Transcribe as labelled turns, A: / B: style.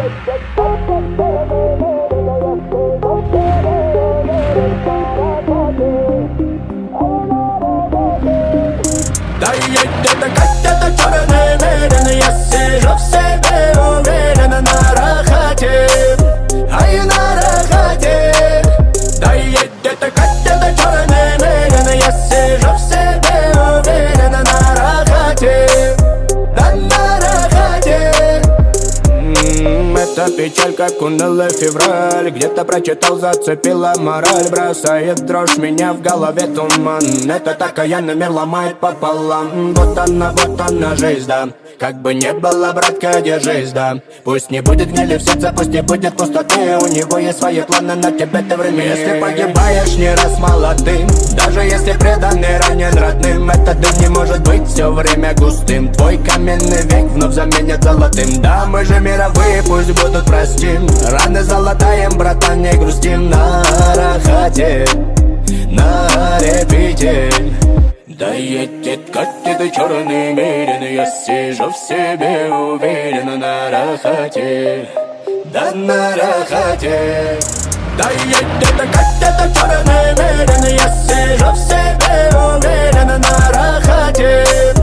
A: Да едет как-то черный мерин, я сижу в себе уверенно на рахате, ай на рахате. Да едет как-то черный мерин, я сижу в себе уверенно на рахате, да на рахате. Это печаль, как унылый февраль. Где-то прочитал, зацепила мораль. Бросает дрожь, меня в голове туман. Это такая мир ломает пополам. Вот она жизнь, да. Как бы не было, братка, держись, да. Пусть не будет гнили в сердце, пусть не будет пустоты. У него есть свои планы на тебя, ты время. Если погибаешь не раз молодым, даже если преданный ранен родным, этот дым не может быть все время густым. Твой каменный век вновь заменят золотым. Да, мы же мировые, пусть будут простим. Раны залатаем, братан, не грустим. На рахате, на репите. Да едет катит черный мерин, я сижу в себе уверенно на рахате, да на рахате. Да едет катит черный мерин, я сижу в себе уверенно на рахате,